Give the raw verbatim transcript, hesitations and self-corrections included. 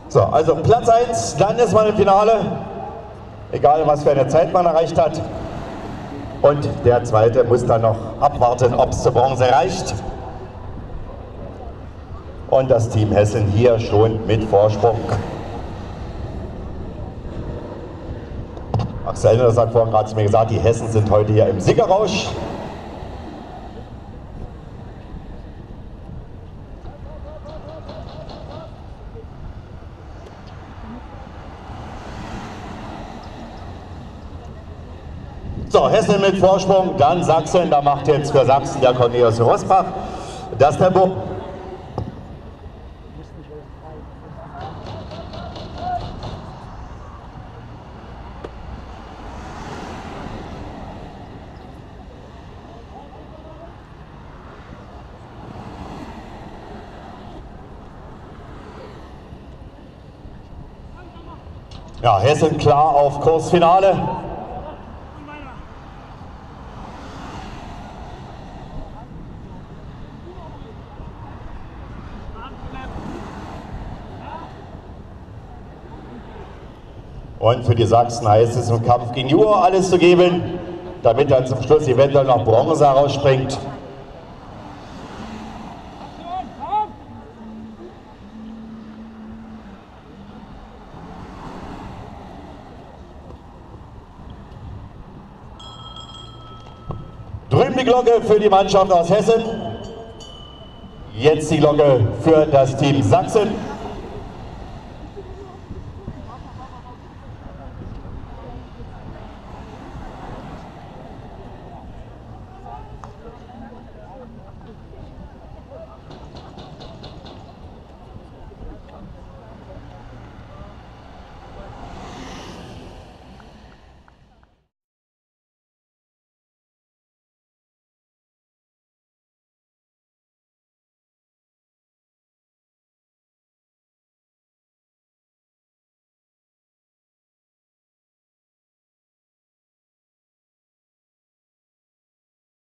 So, also Platz eins, Landesmann im Finale, egal was für eine Zeit man erreicht hat. Und der zweite muss dann noch abwarten, ob es zur Bronze reicht. Und das Team Hessen hier schon mit Vorsprung. Axel Enders hat vorhin gerade zu mir gesagt, die Hessen sind heute hier im Siegerrausch. So, Hessen mit Vorsprung, dann Sachsen, da macht jetzt für Sachsen der Cornelius Rosbach das Tempo. Ja, Hessen klar auf Kursfinale. Und für die Sachsen heißt es im Kampf gegen Jura alles zu geben, damit dann zum Schluss eventuell noch Bronze herausspringt. Drüben die Glocke für die Mannschaft aus Hessen. Jetzt die Glocke für das Team Sachsen.